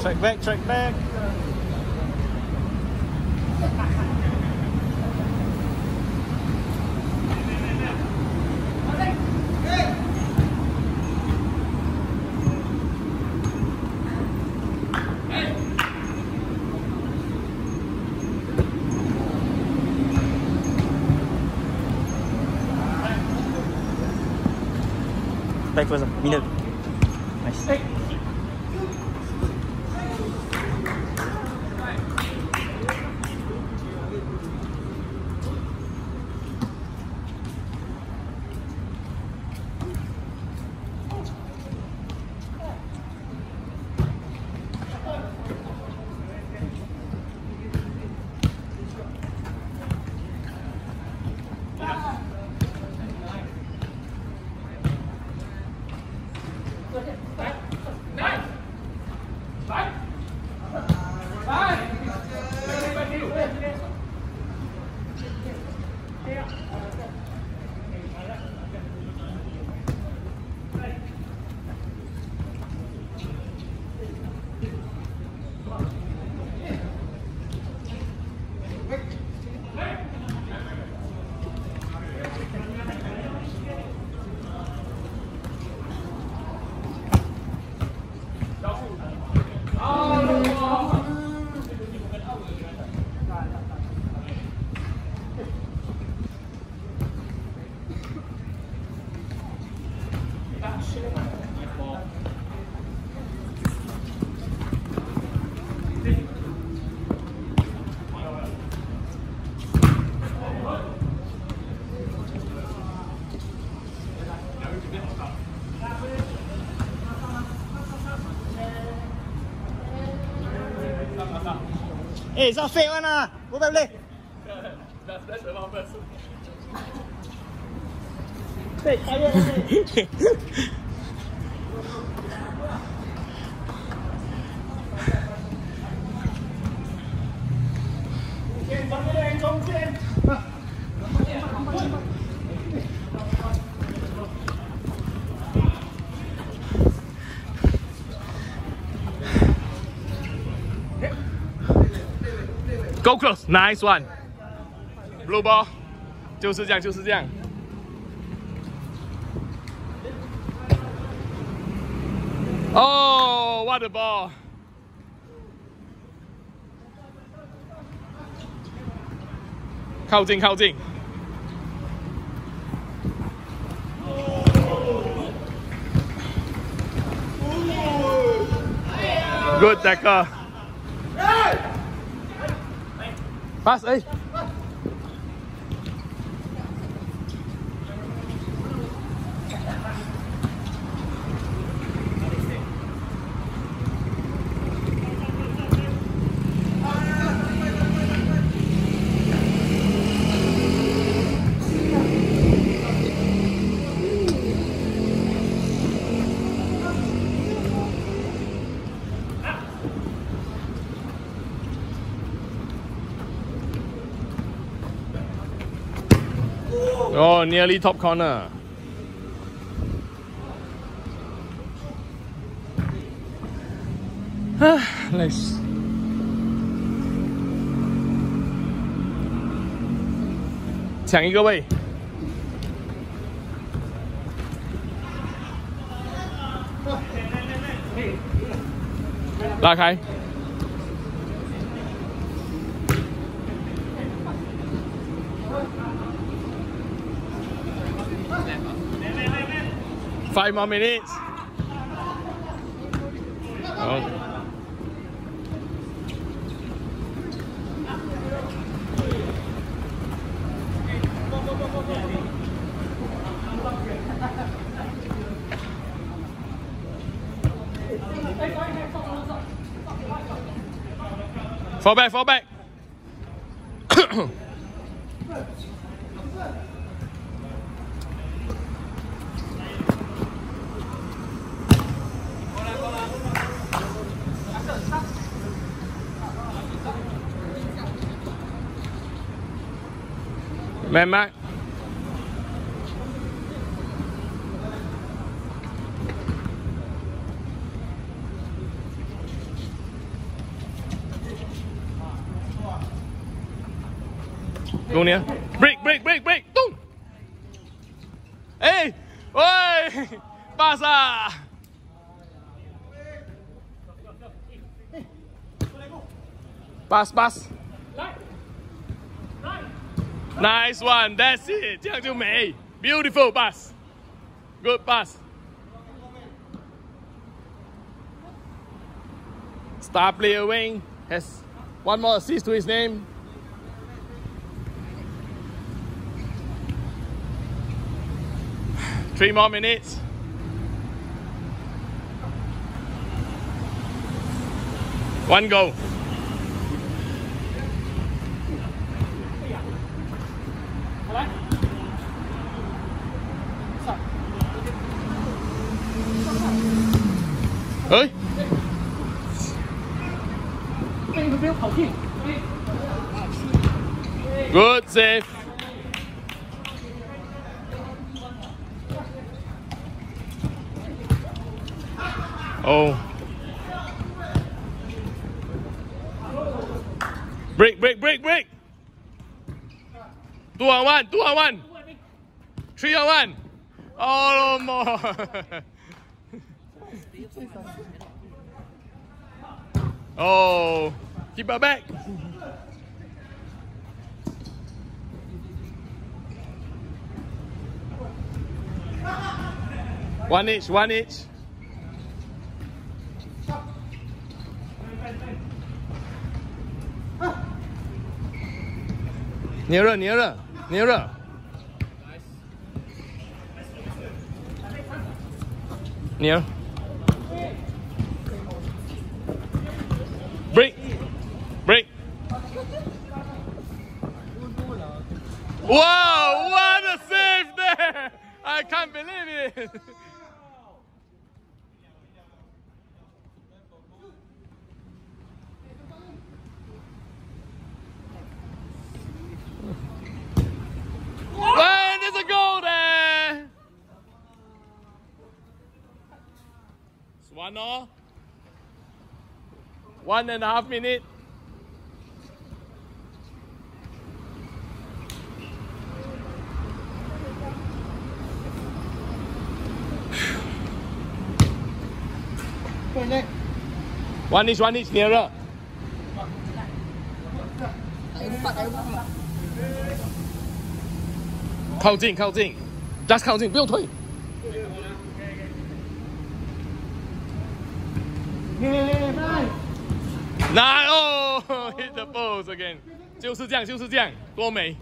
Track back, track back. Back first, middle. Nice. Hey, it's not fake one ah. Go back play. That's the one person. Fake, Go close, nice one. Blue ball， 就是这样，就是这样。哦 ，what a ball！ 靠近，靠近。Good tackle. Pass, eh. Oh, nearly top corner. Nice.抢一个位。拉开。5 more minutes. Oh. Fall back, fall back. Man mark. Go near. Break. Tung. Hey. Oi. Pasa. Pass. Nice one. That's it. 这样就美。Beautiful pass. Good pass. Star player Wayne has one more assist to his name. Three more minutes. One goal. Ơi. Good save. Oh. Break. 2 on 1. 3 on 1. Oh, more. Oh, keep her back. One each. Nearer. Near. Break. Wow, what a save there! I can't believe it. Well, there's a goal there. It's 1-0. 1.5 minutes. One each nearer.靠近 just 靠近，不用推。来哦 ，hit the post again， 就是这样，多美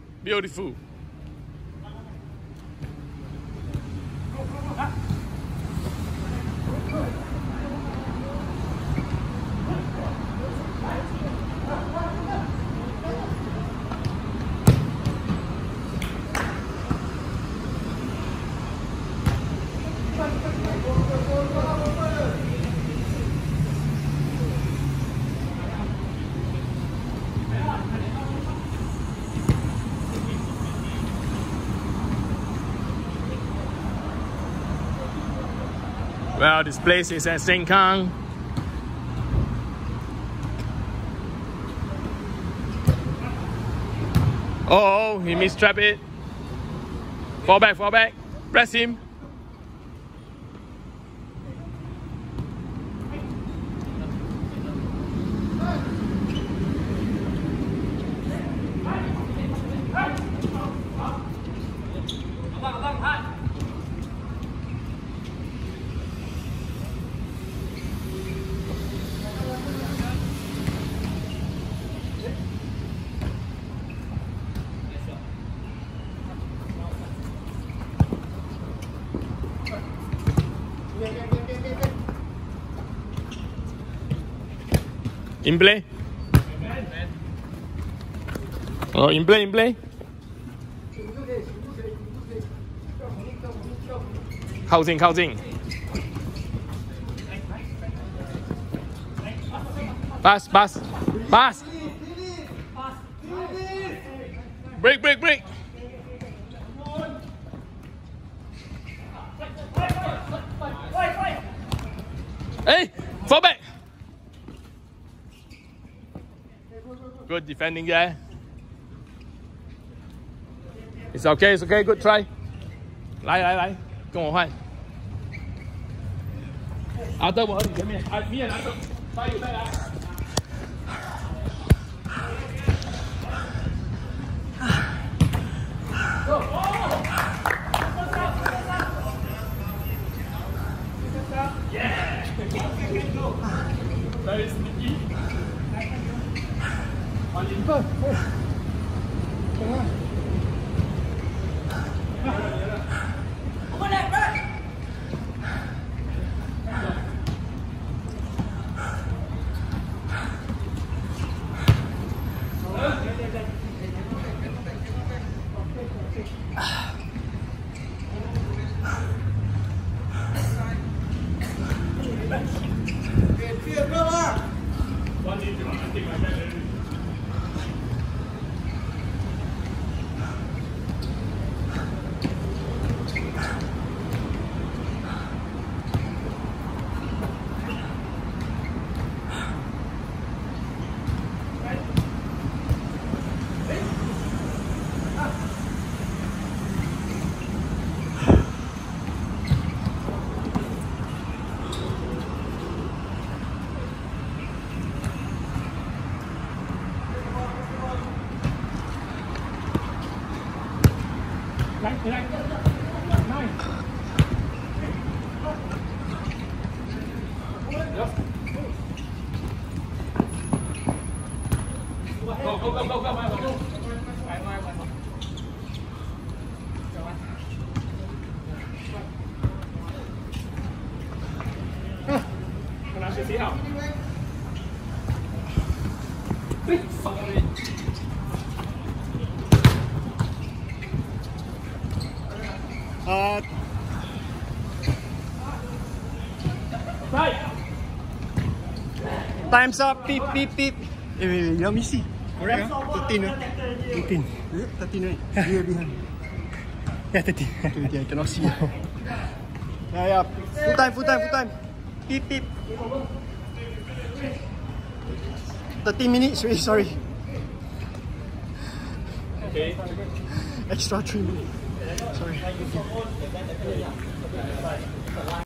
，beautiful。Well, this place is at Sengkang. Oh, he mistrapped it. Fall back. Press him. In play. Oh, in play. 靠近。Pass. Break. Hey, fall back. Good defending there. It's okay, it's okay, good try. 来，跟我换。阿德，我和你前面，米也拿走，加油再来。Very sneaky. 往0分。来，来，拿水洗好。 Time's up. Beep, beep, beep. Wait, let me see. Correct? 13, 13. 13, right? You're behind. Yeah, 13. Okay, I cannot see. Yeah. Full time. Beep, beep. 13 minutes, really sorry. Okay. Extra 3 minutes. Sorry.